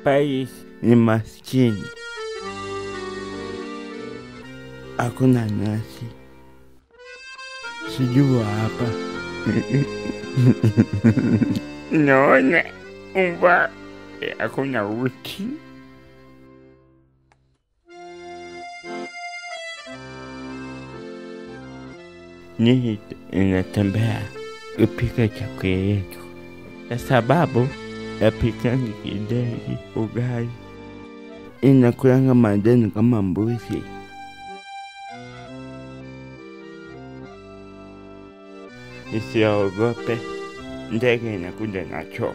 Paris ni maskini. Hakuna nasi. Sijua hapa. Naona umba hakuna uti. Ni inatembea kupika chakula yetu. Kwa sababu yapikanga kideri, ugali. Inakulanga madeni kama mbuzi. Usiogope, ndege inakuja na choo.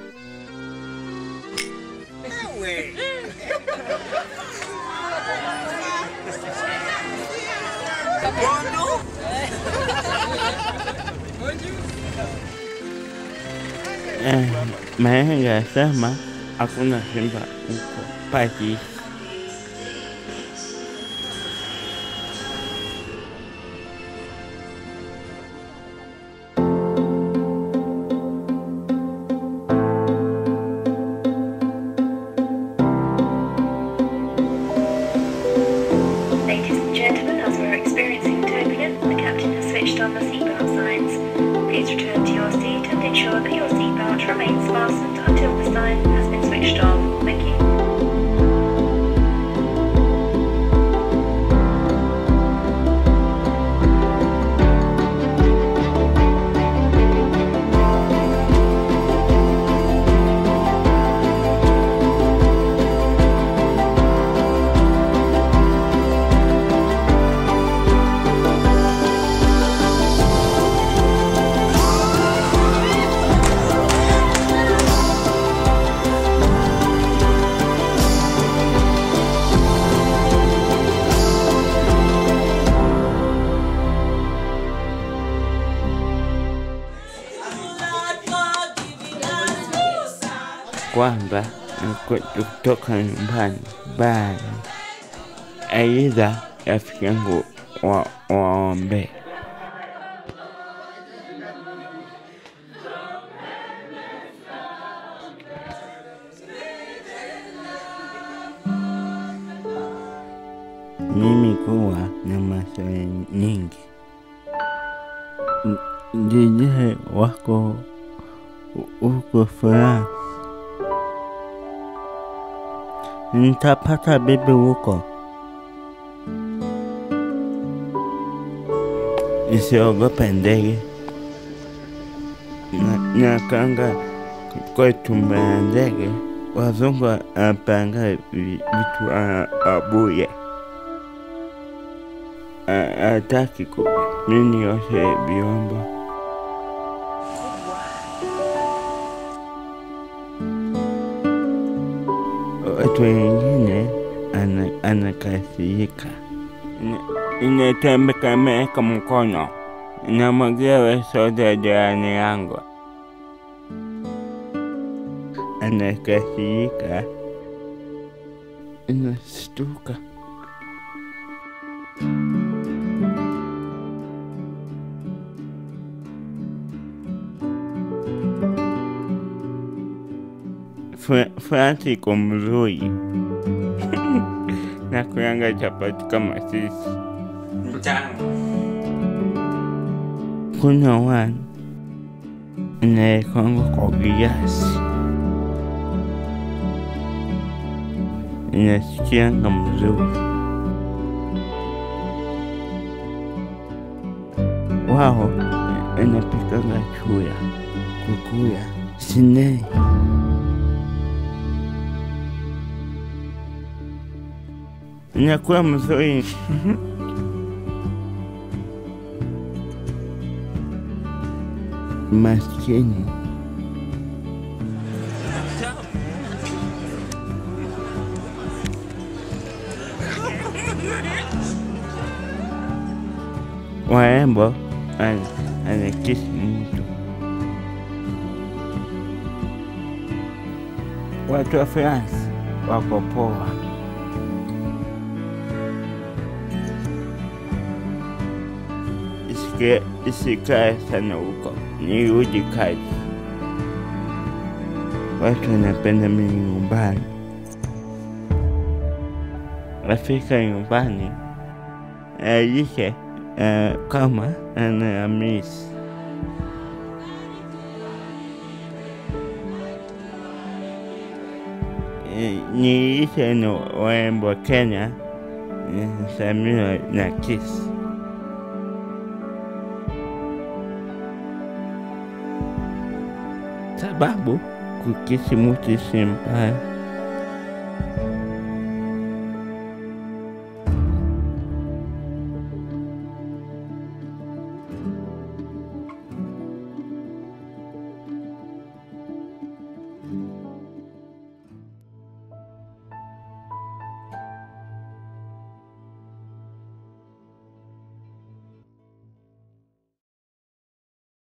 Mahenga sema hakuna simba huko Paris. Ladies and gentlemen, as we're experiencing turbulence, the captain has switched on the seatbelt signs. Please return to your seat and ensure that your seatbelt remains fastened until the sign has been switched on. Thank you. Kwamba kutoka nyumbani bali aidha rafiki yangu waombe. Mimi kuwa na maswali nyingi. Jije wako uko France. Nitapata bibi huko. Usiogope ndege. Nakanga kwa tumba ya ndege. Wazungu apanga vitu abuye. Hataki mimi nioshe vyombo. Watu wengine anakasirika. Inatembea ameweka mkono. Namwagia soda jirani yangu. Anakasirika. Inastuka. France iko mzuri. Na kuanga chapati kama sisi. Kuna wani inaekongo kwa kiasi. Inasikianga mzuri. Wao inapikanga chuya, kukuya, sinei. Inakuwa mzuri. Maskini. Waembo anakisi mtu. Watu wa France wako poa. Isikae sana huko. Nirudi kazi. Watu wanapenda mimi nyumbani. afika nyumbani lishe kama anaamisi. Niishe ni warembo Kenya, Samira na Kiss. Sababu kukisi mtu si mbaya.